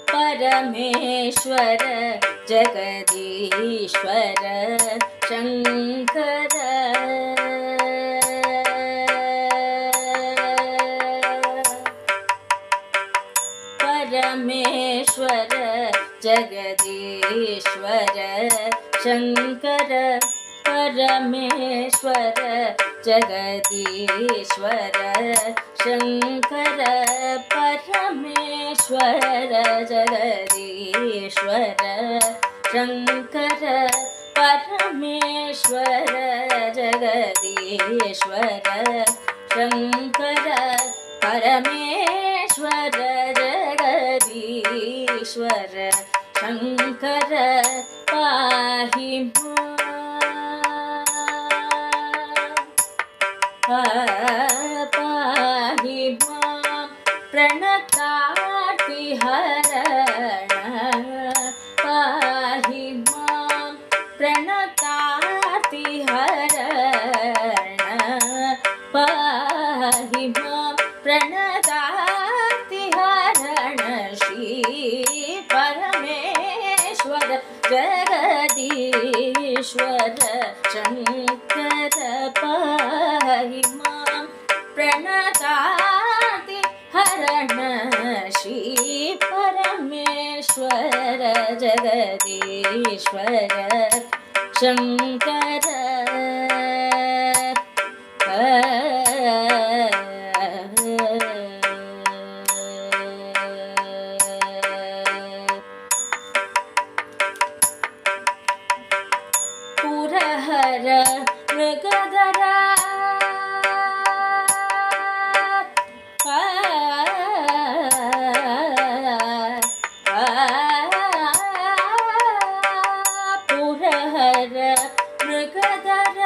परमेश्वर जगदीश्वर शंकर परमेश्वर जगदीश्वर शंकर परमेश्वर जगदीश्वर शंकर परमेश्वर जगदीश्वर शंकर परमेश्वर जगदीश्वर शंकर परमेश्वर जगदीश्वर शंकर पाहि पाहि मां प्रणतार्तिहरण पाहि मां प्रणतार्तिहरण पाहि मां प्रणतार्तिहरण श्री परमेश्वर जगदीश्वर शंकर पाहि मां प्रणतार्तिहरण श्री परमेश्वर जगदीश्वर शंकर पुरहर मृगधर पुरहर मृगधर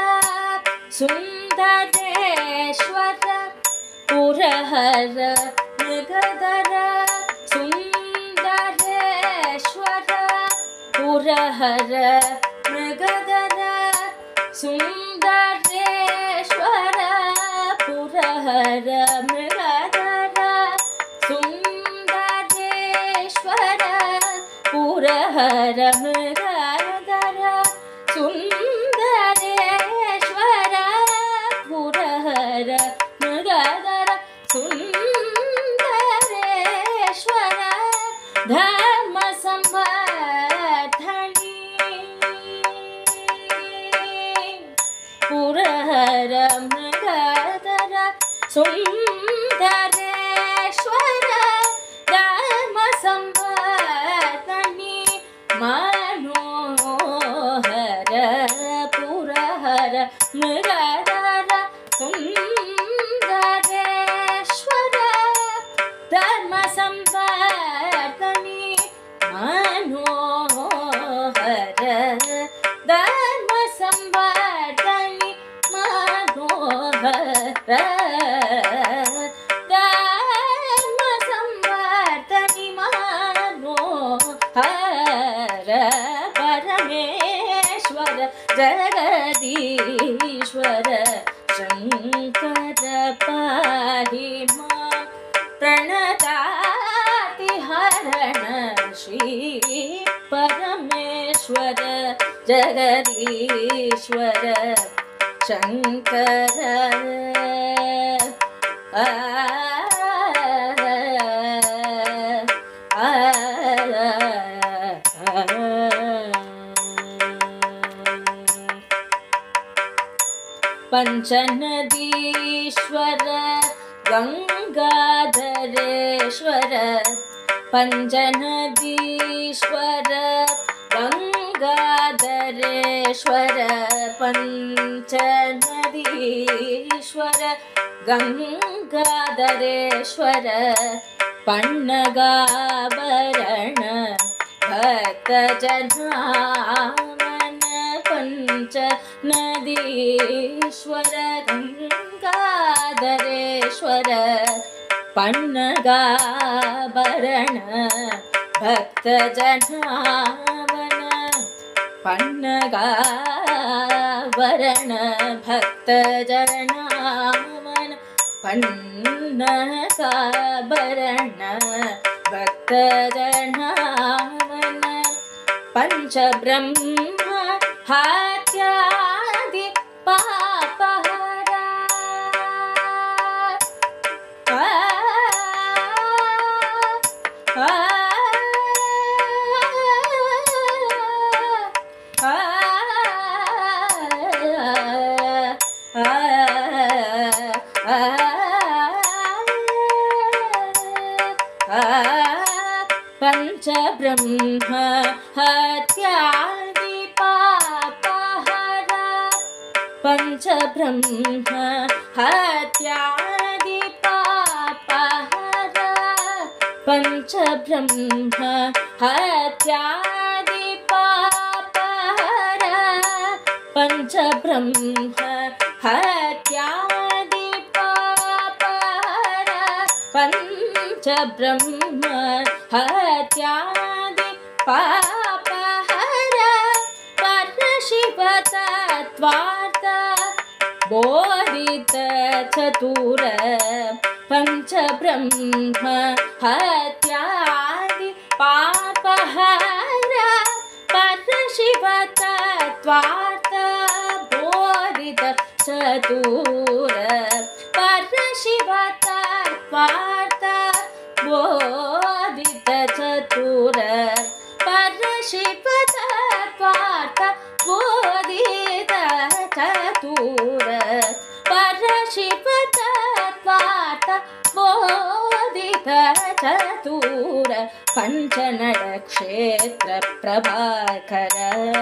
सुंदरेश्वर पुरहर मृगधर सुंदरेश्वर पुरहर मृगधर सुंदरेश्वर पुरहर मृगधर सुंदरेश्वर पुरहर मृगधर सुंदरेश्वर पुरहर मृगधर सुंदरेश्वर धर्म संवर्धनी पुरहर मृगधर सुंदरेश्वर धर्म संवर्धनी मनोहर पुरहर मृगधर सुंदरेश्वर धर्म संवर्धनी मनोहर धर्म संवर्धनी मनोहर धर्म संवर्धनी मनोहर परमेश्वर जगदीश्वर शंकर पाहि मां प्रणतार्तिहरण श्री परमेश्वर जगदीश्वर शंकर पंचनदीश्वर गंगाधरेश्वर पंचनदीश्वर गंगाधरेश्वर पंचनदीश्वर गंगाधरेश्वर पन्नगाभरण भक्तजनामन पंचनदीश्वर गंगाधरेश्वर पन्नगाभरण भक्तजनामन पन्नगाभरण भक्तजनामन पन्नगाभरण भक्तजनावन पंचब्रह्म हत्यादि पापहरा पंचब्रह्म हत्यादि पापहरा पंचब्रह्म हत्यादि पापहरा पंचब्रह्म हत्यादि पापहरा पंचब्रह्म हत्यादि पापहरा पंचब्रह्म हत्यादि पापहरा परशिवतत्त्वार्थ बोधित चतुर पंचब्रह्म हत्यादि पापहरा परशिवतत्त्वार्थ बोधित चतुर परशिवतत्त्वार्थ बोधित चतुर परशिवतत्त्वार्थ बोधित चतुर परशिवतत्त्वार्थ बोधित चतुर पंचनड क्षेत्र प्रभाकर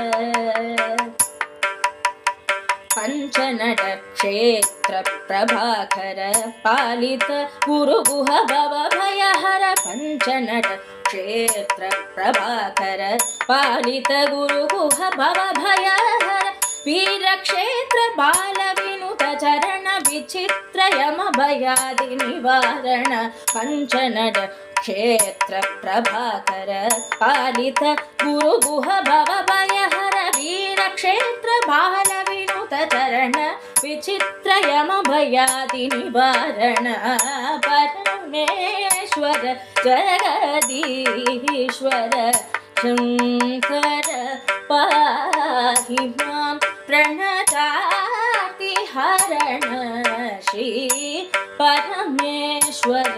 पंचनड क्षेत्र प्रभाकर पालित गुरुगुह भव भयहर पंचनड क्षेत्र प्रभाकर पालित गुरुगुह भव भयहर वीरक्षेत्र बाल विनुत चरण विचित्र यम भयादि निवारण पंचनड क्षेत्र प्रभाकर पालित गुरुगुह भव भयहर वीरक्षेत्र बाल विनुत चरण विचित्र यम भयादि निवारण परमेश्वर जगदीश्वर शंकर पाहि मां प्रणताति हरण श्री परमेश्वर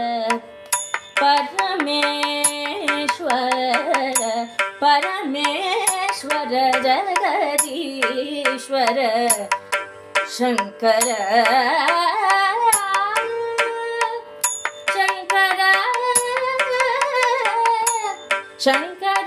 परमेश्वर परमेश्वर जगदीश्वर शंकर शंकर शंकर